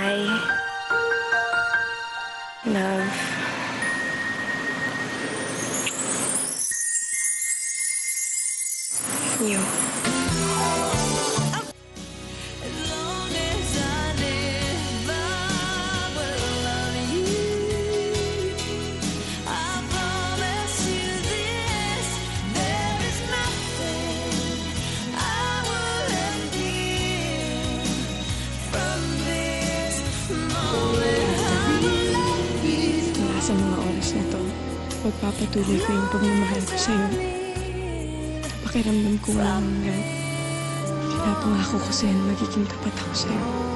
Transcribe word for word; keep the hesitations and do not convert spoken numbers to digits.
I love you. Sa mga oras na to, pagpapatuloy ko yung pagmamahal ko sa'yo. Pakiramdam ko walang hanggan. Pinapangako ko sa'yo na magiging tapat ako sa'yo.